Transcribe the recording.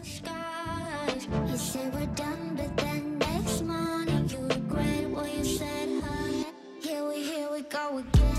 skies. You say we're done, but then next morning you regret what you said, huh? Here we go again.